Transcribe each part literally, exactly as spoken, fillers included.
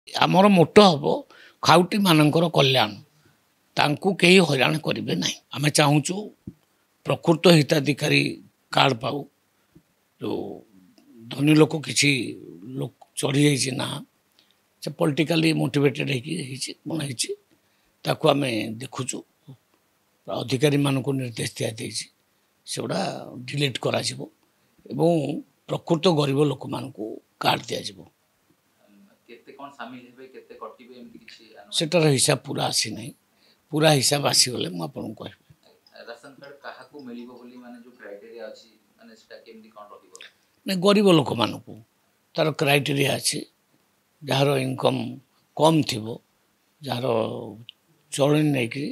आमर मोट हम खाउटी मानकर कल्याण तांकु कई हैरान करेंगे ना। आम चाहूँ प्रकृत हिताधिकारी कार्ड पाऊ जो धनी लोक किसी लोक चढ़ी जाइए ना से पॉलिटिकली मोटिवेटेड होता आम देखुचु अधिकारी मानक निर्देश दि सेगुड़ा डिलीट करा प्रकृत गरीब लोक मान कार्ड दिज्व सेटार हिसाब पूरा आसी ना पूरा हिसाब आसीगले मुझे कह राशन कार्ड काहाकू मिलिबो बोली माने जो क्राइटेरिया अछि माने सेटा केमदी कोन रहिबो नहीं गरीब लोक मान तार क्राइटेरिया अच्छे जार इनकम कम थी जार चलनी नहीं कि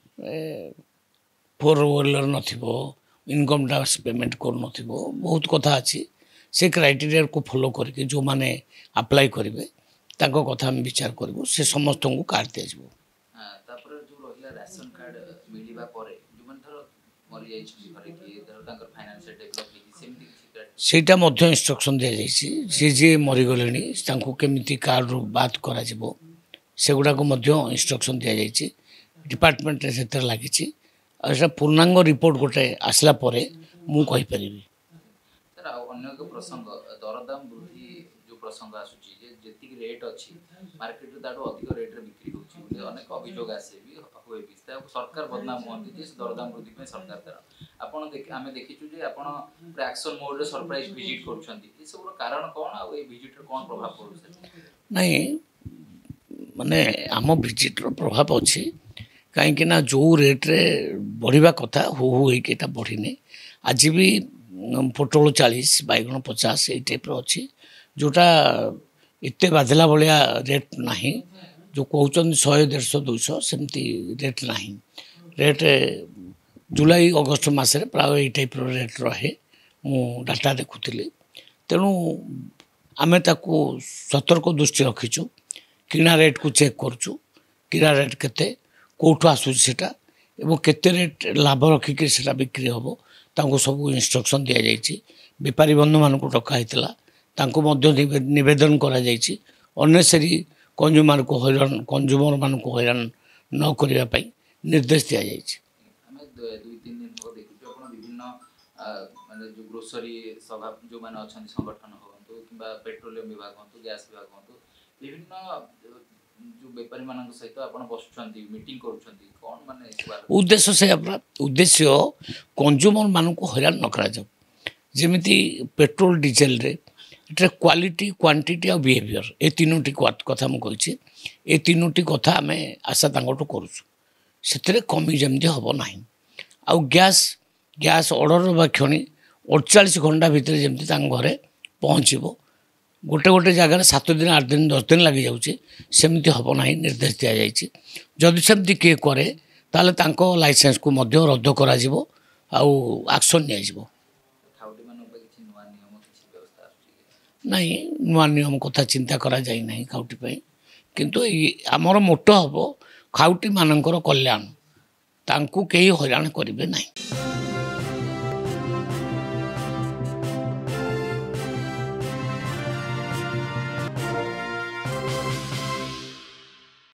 फोर व्हीलर नथिबो इनकम टैक्स पेमेंट कर नथिबो बहुत कथा अच्छी से क्राइटेरिया को फॉलो करके जो माने अप्लाई करेंगे ताको कथा हम विचार करूँ से समस्त को कार्ड दिज्व तापर जो रहिला राशन कार्ड मिलिबा परे जो मन धर मरि जाई छि घरे कि धर ताकर फाइनेंशियल डेवलप कि सेमती सेटा मध्य इंस्ट्रक्शन दि जाइए जे जे मरीगले केमी कार्ड रू बात करा सेगुड़ा इंस्ट्रक्शन दि जाइए डिपार्टमेंट से लगी पूर्णांग रिपोर्ट गोटे आसला मुझे प्रसंग दरदाम वृद्धि जो प्रसंग आसूची जेति रेट अच्छी मार्केट ताठू अधिक रेट रे बिक्री होची अनेक अभियोग आसे भी होए भी सरकार बदनाम होती जे दरदाम वृद्धि पे सरकार तर आपण देख आमे देखिछु जे आपण पूरा एक्शन मोड रे सरप्राइज विजिट करूछंती ए सब कारण कोन आ ए विजिट रे कोन प्रभाव पड़ुछ नहीं माने आम विजिट रो प्रभाव अछि कहीं कि ना जो रेट रे बढ़िबा कथा हो हो एटा बढ़िने आज भी पोटल चालीस बैगण पचास ये टाइप अच्छी जोटा एत बाधिला भाया रेट ना जो कहते शहे देश दुईश सेमती रेट ना रेट जुलाई अगस्ट मसरे प्राय ये टाइप रेट रहे मु डाटा देखुली तेणु आम ताकू सतर्क दृष्टि रखीचु किना रेट को चेक करुचु किना रेट केते कौटू आसूटा एवं केते रेट लाभ रखिक बिक्री हम तांको सब इंस्ट्रक्शन दि जाइए बेपारी बंधु मान डकाईला नवेदन करनेसरी कंज्यूमर को हैरान कंज्यूमर मान को हैरान न करने निर्देश दि जाइए ग्रोसरी सभा जो माने अछन संगठन होंतु किबा पेट्रोलियम विभाग होंतु गैस विभाग होंतु विभिन्न जो व्यापारी मान सहित आपण बसुछंती मीटिंग करूछंती कोन माने उद्देश्य से उद्देश्य कंज्यूमर मान को हैरान न करा जाऊ जेमिति पेट्रोल डीजेल रे एटा क्वालिटी क्वांटिटी और बिहेवियर ए तीनोटी कथा मु कहिछि ए तीनोटी कथा आमे आशा तांगटो करूछु सेतरे कमी जेमति हबो नाही आ गैस गैस ऑर्डर बा क्षणी अड़तालीस घंटा भितर जमी घरे पहुँचब गोटे गोटे जगार सात दिन आठ दिन दस दिन लगी जाऊँगी सेमती हम ना निर्देश दि जाइए जदि सेमती किए करे ताले तांको लाइसेंस को मध्य रद्द करा जिवो आउ एक्शन नियाजिवो नहीं नुआ नियम कथा चिंता करा जाई नहीं खाउटी पे किंतु आमर मोट हम खाउटी मानकर कल्याण तांकु कई हैरान करेंगे नहीं।